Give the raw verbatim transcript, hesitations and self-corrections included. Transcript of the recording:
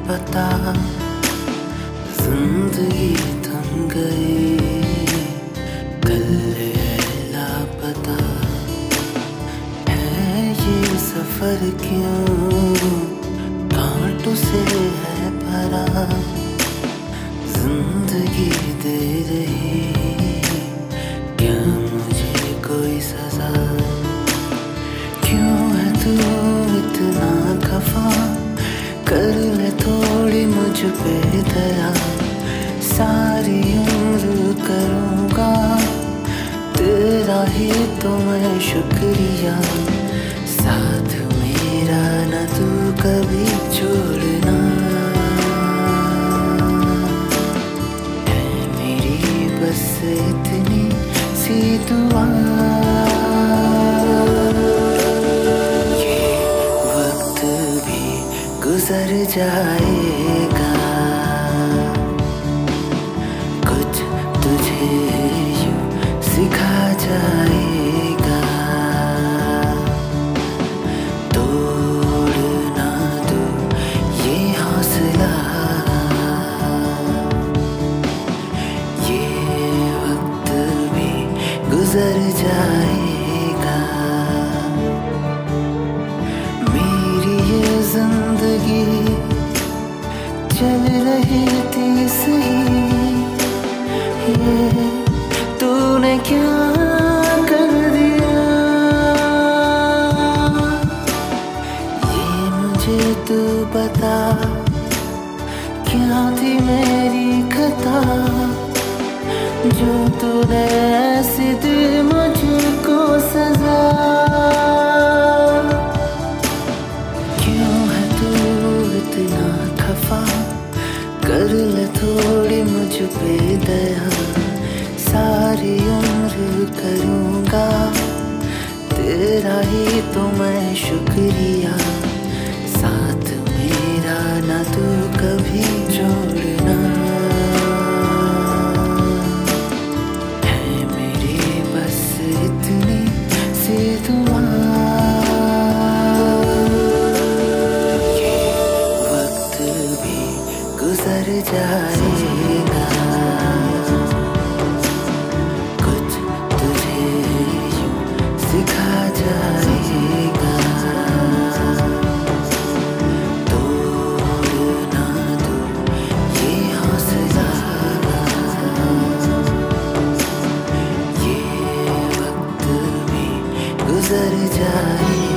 पता जिंदगी थम गई, कल है लापता है ये सफर क्यों कांटों से है भरा, जिंदगी दे रही क्या मुझे कोई सजा, क्यों है तू इतना खफा, कर ले थोड़ी मुझ पे दया, सारी उम्र करूँगा तेरा ही तो मैं शुक्रिया, साथ मेरा न तू कभी छोड़ना, है मेरी बस इतनी सी दुआ, ये वक्त भी गुजर जाएगा, कुछ तुझे यूं सिखा जाएगा, तोड़ना दो ये हौसला, ये वक्त भी गुजर जाएगा, मेरी ये जिंदगी चल रही थी सही, ये तूने क्या कर दिया, ये मुझे तू बता क्या थी मेरी खता, जो तूने ऐसी दी मुझको सजा, क्यों है तू इतना खफा, कर ले थोड़ी मुझ पे दया, सारी उम्र करूँगा तेरा ही तो मैं शुक्रिया, साथ मेरा ना तू कभी छोड़ना, है मेरी बस इतनी सी दुआ, ये वक्त भी गुजर जाएगा, कुछ तुझे यूं सिखा जाएगा, तोड़ना दो ये हौसला, ये वक्त भी गुजर जाएगा।